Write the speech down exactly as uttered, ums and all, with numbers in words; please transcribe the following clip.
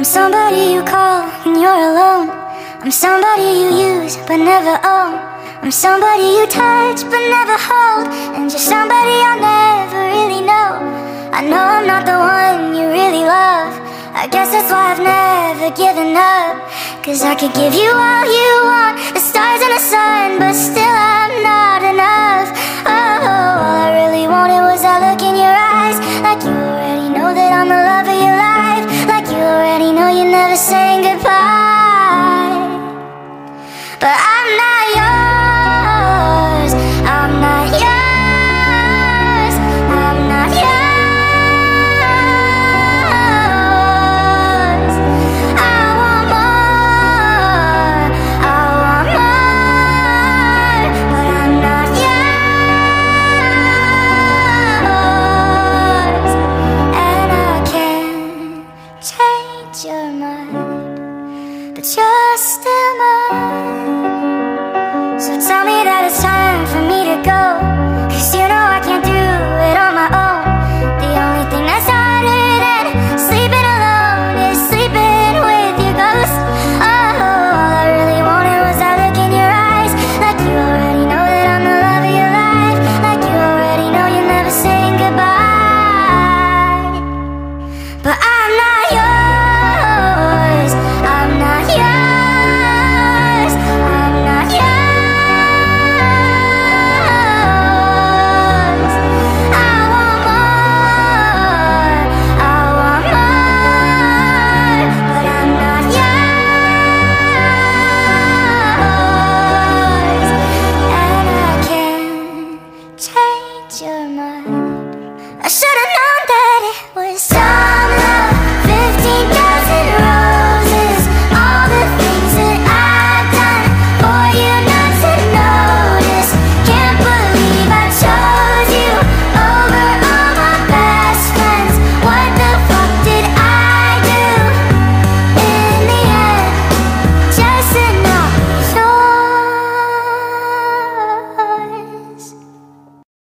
I'm somebody you call when you're alone. I'm somebody you use but never own. I'm somebody you touch but never hold. And you're somebody I'll never really know. I know I'm not the one you really love. I guess that's why I've never given up. Cause I could give you all you want, the stars and the sun, but still I'm not enough. Oh, all I really wanted was that look in your eyes. Like you already know that I'm the love of your life. Like you already know you're never saying goodbye. But I'm not yours, I'm not yours, I'm not yours. I want more, I want more, but I'm not yours. And I can't change your mind, but you're still mine.